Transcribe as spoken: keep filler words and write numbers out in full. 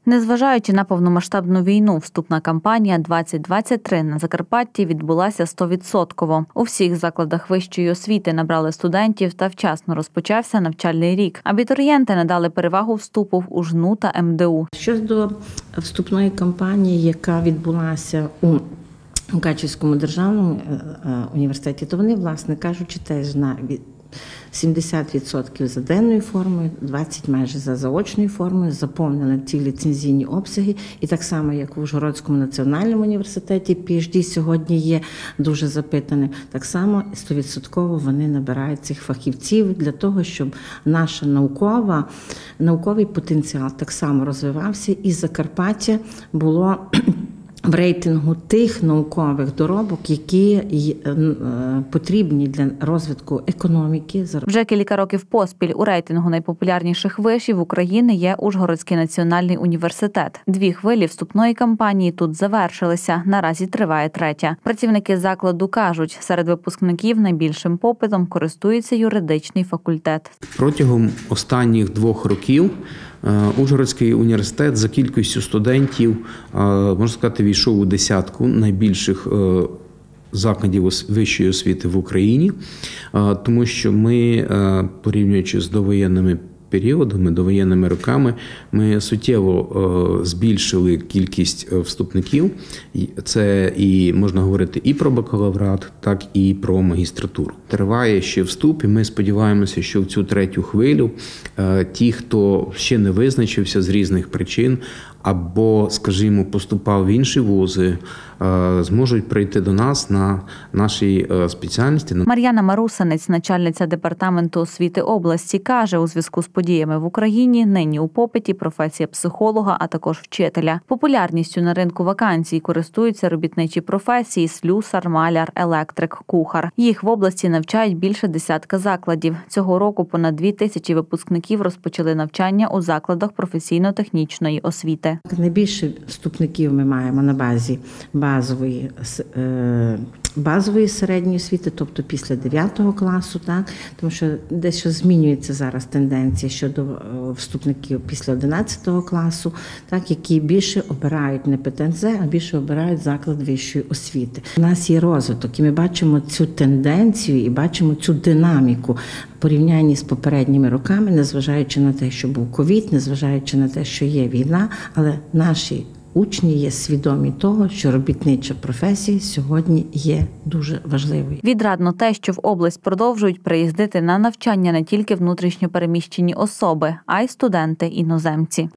Незважаючи на повномасштабну війну, вступна кампанія двадцять двадцять три на Закарпатті відбулася сто відсотків. У всіх закладах вищої освіти набрали студентів та вчасно розпочався навчальний рік. Абітурієнти надали перевагу вступу в УЖНУ та ем де у. Щодо вступної кампанії, яка відбулася у Мукачівському державному університеті, то вони, власне кажучи, теж на сімдесят відсотків за денною формою, двадцять відсотків майже за заочною формою, заповнили ті ліцензійні обсяги. І так само, як в Ужгородському національному університеті, пі ейч ді сьогодні є дуже запитаним, так само сто відсотків вони набирають цих фахівців для того, щоб наша наукова, науковий потенціал так само розвивався, і Закарпаття було в рейтингу тих наукових доробок, які потрібні для розвитку економіки. Вже кілька років поспіль у рейтингу найпопулярніших вишів України є Ужгородський національний університет. Дві хвилі вступної кампанії тут завершилися. Наразі триває третя. Працівники закладу кажуть, серед випускників найбільшим попитом користується юридичний факультет. Протягом останніх двох років Ужгородський університет за кількістю студентів, можна сказати, війшов у десятку найбільших закладів вищої освіти в Україні, тому що ми, порівнюючи з довоєнними періодами, довоєнними роками, ми суттєво збільшили кількість вступників. Це і можна говорити і про бакалаврат, так і про магістратуру. Триває ще вступ, і ми сподіваємося, що в цю третю хвилю ті, хто ще не визначився з різних причин, або, скажімо, поступав в інші вузи, зможуть прийти до нас на нашій спеціальності. Мар'яна Марусинець, начальниця департаменту освіти області, каже, у зв'язку з подіями в Україні нині у попиті професія психолога, а також вчителя. Популярністю на ринку вакансій користуються робітничі професії – слюсар, маляр, електрик, кухар. Їх в області навчають більше десятка закладів. Цього року понад дві тисячі випускників розпочали навчання у закладах професійно-технічної освіти. Найбільше вступників ми маємо на базі базової, базової середньої освіти, тобто після дев'ятого класу, так? Тому що дещо змінюється зараз тенденція щодо вступників після одинадцятого класу, так, які більше обирають не пе те ен зе, а більше обирають заклад вищої освіти. У нас є розвиток, і ми бачимо цю тенденцію і бачимо цю динаміку в порівнянні з попередніми роками, незважаючи на те, що був ковід, незважаючи на те, що є війна, але наші учні є свідомі того, що робітнича професія сьогодні є дуже важливою. Відрадно те, що в область продовжують приїздити на навчання не тільки внутрішньо переміщені особи, а й студенти-іноземці.